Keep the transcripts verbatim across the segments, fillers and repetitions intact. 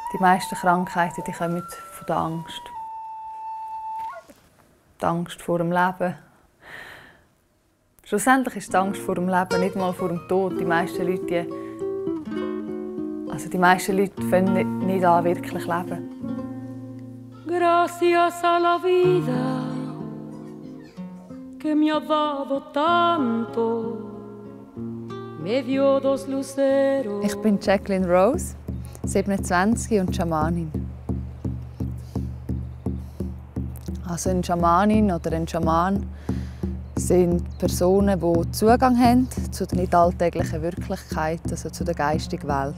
Die meisten Krankheiten die kommen von der Angst. Die Angst vor dem Leben. Schlussendlich ist die Angst vor dem Leben nicht mal vor dem Tod. Die meisten Leute, die, also die meisten Leute fangen nicht, nicht an, wirklich leben. Gracias a la vida que me ha dado tanto, me dio dos luceros. Ich bin Jacqueline Rose, siebenundzwanzig und Schamanin. Also eine Schamanin oder ein Schaman sind Personen, die Zugang haben zu der nicht alltäglichen Wirklichkeit, also zu der geistigen Welt.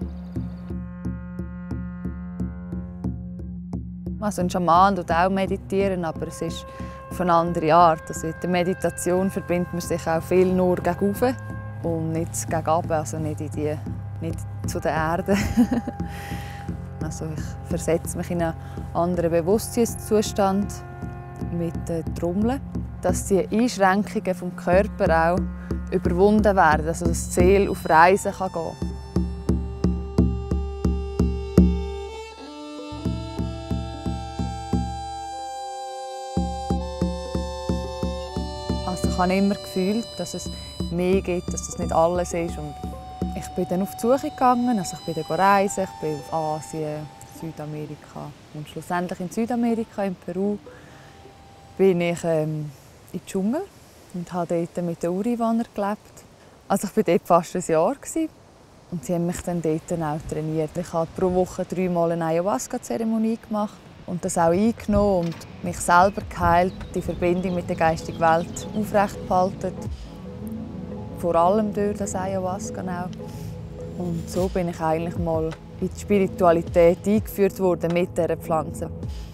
Also ein Schaman tut auch meditieren, aber es ist auf eine andere Art. Also in der Meditation verbindet man sich auch viel nur gegen oben und nicht gegen unten, also nicht, in die, nicht zu der Erde. Also ich versetze mich in einen anderen Bewusstseinszustand mit den Trommeln, dass die Einschränkungen vom Körper auch überwunden werden, also dass die Seele auf Reisen gehen kann. Also ich habe immer gefühlt, dass es mehr gibt, dass das nicht alles ist. Und ich bin dann auf die Suche gegangen, also ich bin dann reisen, ich bin auf Asien, Südamerika und schlussendlich in Südamerika, in Peru, bin ich ähm, in den Dschungel und habe dort mit den Ureinwohnern gelebt. Also ich war dort fast ein Jahr und sie haben mich dann dort auch trainiert. Ich habe pro Woche dreimal eine Ayahuasca-Zeremonie gemacht und das auch eingenommen und mich selber geheilt, die Verbindung mit der geistigen Welt aufrechtgehalten. Vor allem durch das Ayahuasca auch. Und so bin ich eigentlich mal in die Spiritualität eingeführt worden mit dieser Pflanze.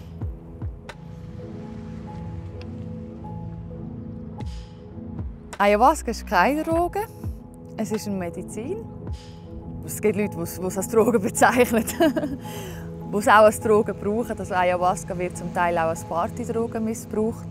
Ayahuasca ist keine Droge, es ist eine Medizin. Es gibt Leute, die es als Droge bezeichnen, die es auch als Droge brauchen. Also Ayahuasca wird zum Teil auch als Partydroge missbraucht.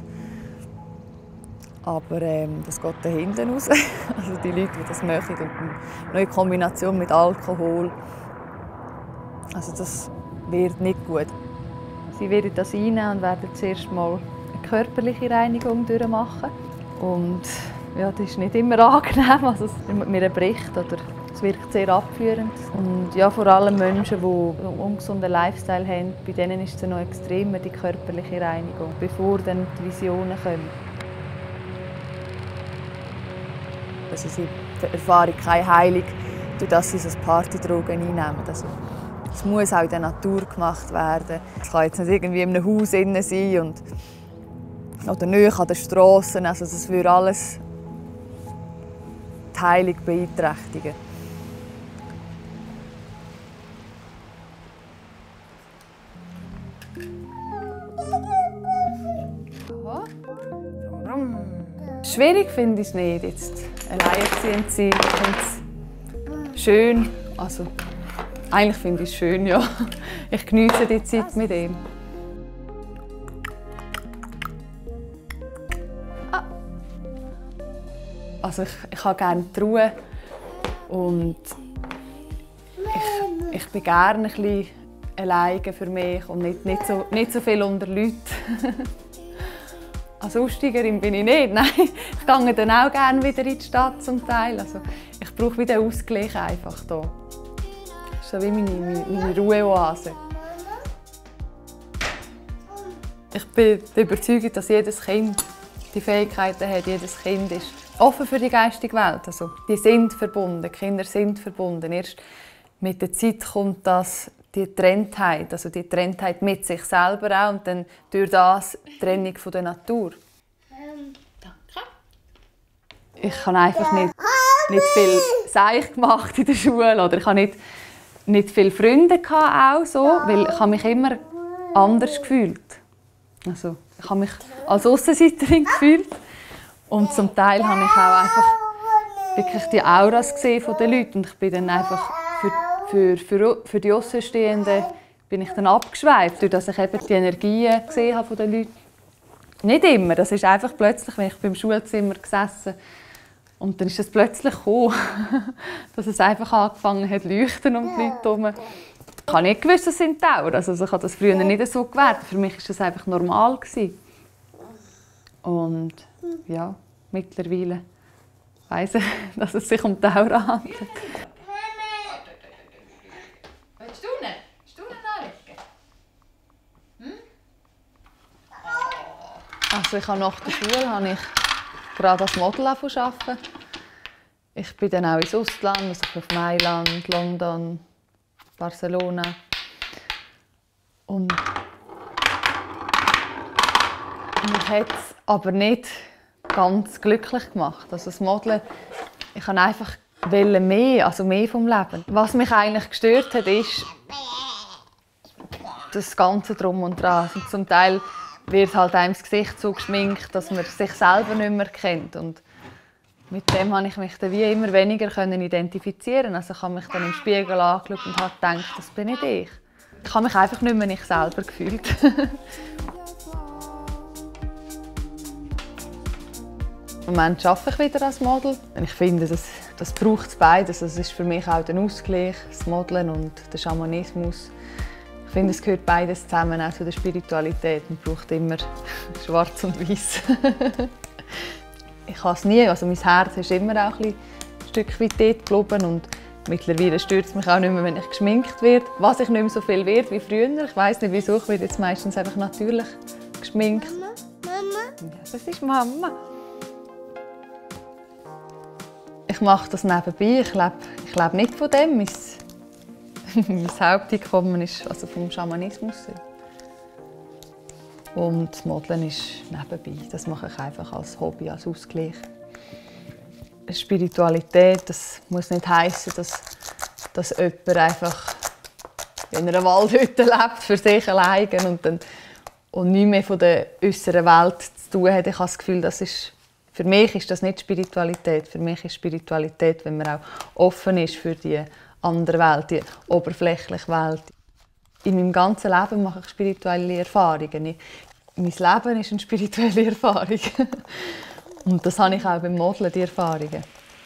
Aber ähm, das geht da hinten raus. Also die Leute, die das möchten, und eine neue Kombination mit Alkohol. Also das wird nicht gut. Sie werden das reinnehmen und werden zuerst mal eine körperliche Reinigung durchmachen. Und ja, das ist nicht immer angenehm, also es mir bricht oder es wirkt sehr abführend. Und ja, vor allem Menschen, die einen ungesunden Lifestyle haben, bei denen ist es noch extremer, die körperliche Reinigung, bevor dann die Visionen kommen. Also sie erfahren keine Heilung, durch dass sie so Partydrogen einnehmen. Also, es muss auch in der Natur gemacht werden. Es kann jetzt nicht irgendwie in einem Haus innen sein und oder nahe an den Strassen. Also das würde alles die Heilung beeinträchtigen. Schwierig finde ich es nicht, jetzt alleinerziehend zu sein. Ich finde es schön. Also, eigentlich finde ich es schön, ja. Ich genieße die Zeit mit ihm. Ah. Also ich, ich habe gerne die Ruhe und ich, ich bin gerne ein bisschen alleine für mich und nicht, nicht, so, nicht so viel unter Leuten. Als Aussteigerin bin ich nicht, nein. Ich gehe dann auch gerne wieder in die Stadt zum Teil. Also ich brauche wieder einen Ausgleich einfach hier. Das ist so wie meine, meine, meine Ruheoase. Ich bin überzeugt, dass jedes Kind die Fähigkeiten hat. Jedes Kind ist offen für die geistige Welt. Also, die sind verbunden, die Kinder sind verbunden. Erst mit der Zeit kommt das, die Trenntheit, also die Trenntheit mit sich selber auch und dann durch das die Trennung von der Natur. Ähm, danke. Ich habe einfach nicht, nicht viel Seich gemacht in der Schule oder ich habe nicht, nicht viele Freunde auch so, weil ich habe mich immer anders gefühlt. Also, ich habe mich als Aussenseiterin gefühlt und zum Teil habe ich auch einfach wirklich die Auras gesehen von den Leuten und ich bin dann einfach für Für, für, für die Außenstehenden bin ich dann abgeschweift, durch dass ich eben die Energien gesehen habe von den Leuten. Nicht immer, das ist einfach plötzlich, wenn ich beim Schulzimmer gesessen und dann ist es plötzlich gekommen, dass es einfach angefangen hat zu leuchten um die Leute herum. Ich habe nicht gewusst, das sind Tauren. Also ich habe das früher nicht so gewertet. Für mich war das einfach normal. Und ja, mittlerweile weiss ich, dass es sich um Tauren handelt. Willst du nicht? Willst du nicht anlegen? Hm? Also ich habe nach der Schule habe ich gerade als Model arbeiten. Ich bin dann auch ins Ausland, also auf Mailand, London, Barcelona. Und mich hat es aber nicht ganz glücklich gemacht. Also das Modeln, ich wollte einfach mehr, also mehr vom Leben. Was mich eigentlich gestört hat, ist das Ganze drum und dran. Also zum Teil wird halt einem das Gesicht so geschminkt, dass man sich selber nicht mehr kennt. Und mit dem konnte ich mich dann wie immer weniger identifizieren. Also ich habe mich dann im Spiegel angeschaut und habe gedacht, das bin nicht ich. Ich habe mich einfach nicht mehr ich selber gefühlt. Im Moment arbeite ich wieder als Model. Ich finde, das, das braucht es beides. Das ist für mich auch der Ausgleich, das Modeln und der Schamanismus. Ich finde, es gehört beides zusammen, auch zu der Spiritualität. Man braucht immer schwarz und weiß. Ich habe es nie, also mein Herz ist immer auch ein, ein Stück weit dort geblieben und mittlerweile stört es mich auch nicht mehr, wenn ich geschminkt werde. Was ich nicht mehr so viel werde wie früher. Ich weiss nicht wieso, ich werde jetzt meistens einfach natürlich geschminkt. Mama, Mama. Ja, das ist Mama. Ich mache das nebenbei, ich lebe, ich lebe nicht von dem. Mein, mein Haupteinkommen ist also vom Schamanismus. Und das Modeln ist nebenbei. Das mache ich einfach als Hobby, als Ausgleich. Spiritualität, das muss nicht heissen, dass, dass jemand einfach in einer Waldhütte lebt, für sich allein und, dann, und nichts mehr von der äußeren Welt zu tun hat. Ich habe das Gefühl, das ist, für mich ist das nicht Spiritualität. Für mich ist Spiritualität, wenn man auch offen ist für die andere Welt, die oberflächliche Welt. In meinem ganzen Leben mache ich spirituelle Erfahrungen. Ich, mein Leben ist eine spirituelle Erfahrung. Und das habe ich auch beim Modeln, die Erfahrungen.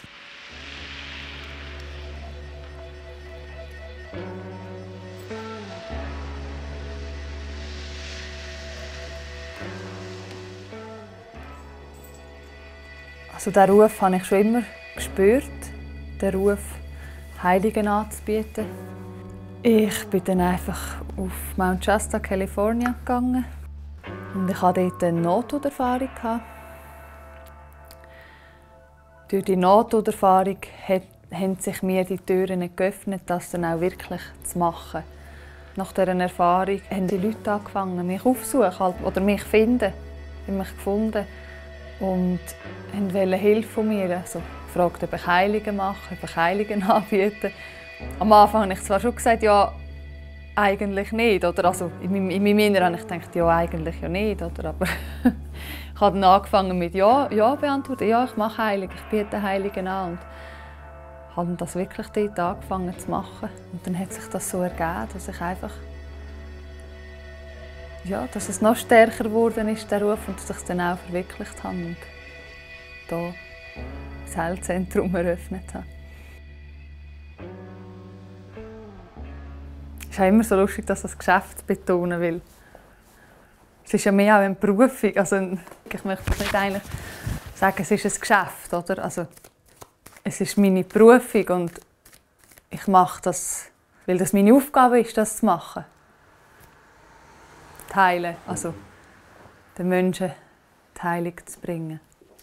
Also diesen Ruf habe ich schon immer gespürt, den Ruf, Heiligen anzubieten. Ich bin dann einfach auf Mount Shasta, Kalifornien gegangen. Und ich hatte dort eine Nahtoderfahrung. Durch die Nahtoderfahrung haben sich mir die Türen geöffnet, das dann auch wirklich zu machen. Nach dieser Erfahrung haben die Leute angefangen, mich aufzusuchen oder mich zu finden. Sie haben mich gefunden und wollten Hilfe von mir. Also, gefragt, ob ich Heilungen mache, ob ich Heilungen anbiete. Am Anfang habe ich zwar schon gesagt, ja, eigentlich nicht. Oder also in meinem, in meinem Inneren habe ich gedacht, ja, eigentlich ja nicht. Oder? Aber ich habe dann angefangen mit Ja, ja beantworten. Ja, ich mache Heilungen, ich biete Heilungen an. Und habe das wirklich dort angefangen zu machen. Und dann hat sich das so ergeben, dass ich einfach, ja, dass es noch stärker geworden ist, der Ruf, und dass ich es dann auch verwirklicht habe und hier das Heilzentrum eröffnet habe. Es ist auch immer so lustig, dass das Geschäft betonen will. Es ist ja mehr auch eine Berufung. Also, ich möchte nicht eigentlich sagen, es ist ein Geschäft. Oder? Also, es ist meine Berufung und ich mache das, weil das meine Aufgabe ist, das zu machen. Die Heilen, also den Menschen die Heilung zu bringen.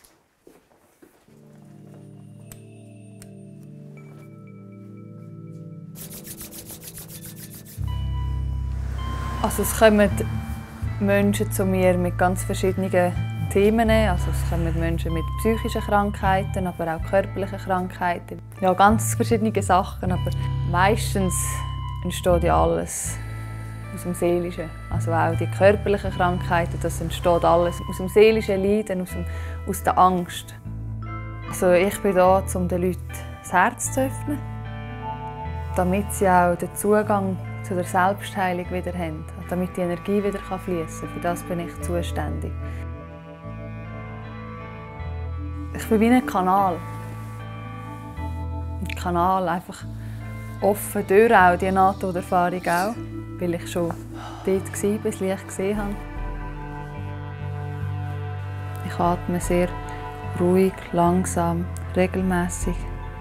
Also es kommen Menschen zu mir mit ganz verschiedenen Themen. Also es kommen Menschen mit psychischen Krankheiten, aber auch körperlichen Krankheiten. Ja, ganz verschiedene Sachen, aber meistens entsteht ja alles aus dem Seelischen. Also auch die körperlichen Krankheiten, das entsteht alles aus dem seelischen Leiden, aus, dem, aus der Angst. Also ich bin da, um den Leuten das Herz zu öffnen, damit sie auch den Zugang zu der Selbstheilung wieder haben, damit die Energie wieder fließen kann. Für das bin ich zuständig. Ich bin wie ein Kanal. Ein Kanal einfach offen durch, auch die Nahtoderfahrung auch, weil ich schon dort war, bis ich Licht gesehen habe. Ich atme sehr ruhig, langsam, regelmäßig.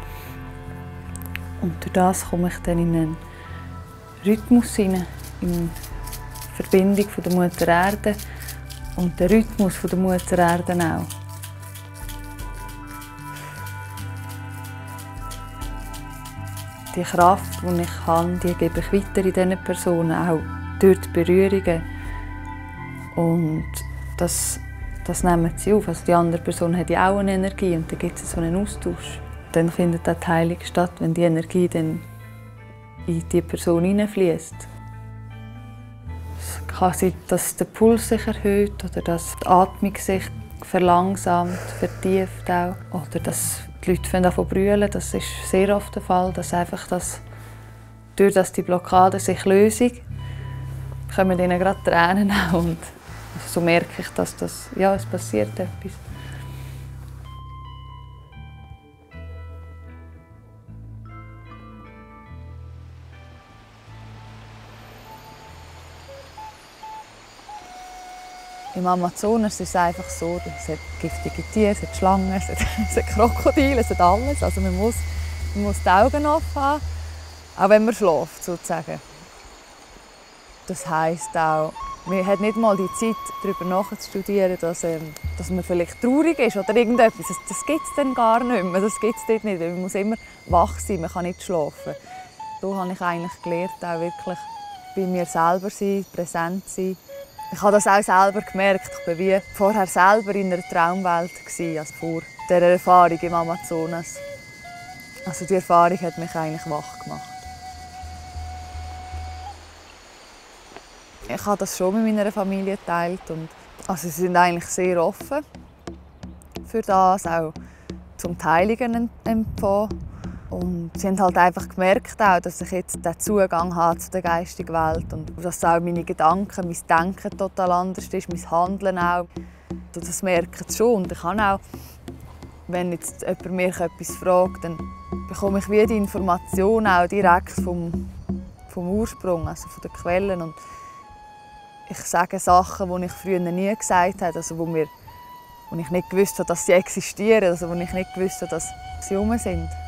Und durch das komme ich dann in einen Rhythmus hinein, in die Verbindung von der Mutter Erde und den Rhythmus von der Mutter Erde auch. Die Kraft, die ich habe, die gebe ich weiter in diesen Personen, auch durch die Berührungen. Und das, das nehmen sie auf. Also die andere Person hat ja auch eine Energie und dann gibt es so einen Austausch. Dann findet auch die Heilung statt, wenn die Energie dann in die Person hineinfließt. Es kann sein, dass der Puls sich erhöht oder dass die Atmung sich verlangsamt, vertieft auch. Oder dass die Leute anfangen zu brüllen. Das ist sehr oft der Fall, dass einfach das, durch dass die Blockade sich lösen, kommen ihnen gerade Tränen auch. Und so merke ich, dass das, ja, es passiert etwas. Im Amazonas ist es einfach so, es hat giftige Tiere, es hat Schlangen, es hat, es hat Krokodile, es hat alles. Also man muss, man muss die Augen offen haben, auch wenn man schläft, sozusagen. Das heisst auch, man hat nicht mal die Zeit, darüber nachzustudieren, dass, ähm, dass man vielleicht traurig ist oder irgendetwas. Das, das gibt es dann gar nicht mehr. Das gibt es dort nicht. Man muss immer wach sein, man kann nicht schlafen. So habe ich eigentlich gelernt, auch wirklich bei mir selber sein, präsent sein. Ich habe das auch selber gemerkt. Ich war wie vorher selber in einer Traumwelt, also vor dieser Erfahrung im Amazonas. Also die Erfahrung hat mich eigentlich wach gemacht. Ich habe das schon mit meiner Familie geteilt. Und also sie sind eigentlich sehr offen für das, auch zum Teilungen empfangen. Und sie haben halt einfach gemerkt, auch, dass ich jetzt den Zugang habe zu der geistigen Welt und dass auch meine Gedanken, mein Denken total anders ist, mein Handeln auch. Das merken sie schon. Und ich kann auch, wenn jetzt jemand mich etwas fragt, dann bekomme ich wie die Information auch direkt vom, vom Ursprung, also von den Quellen. Und ich sage Sachen, die ich früher nie gesagt habe, also wo, mir, wo ich nicht gewusst habe, dass sie existieren, also wo ich nicht gewusst habe, dass sie herum sind.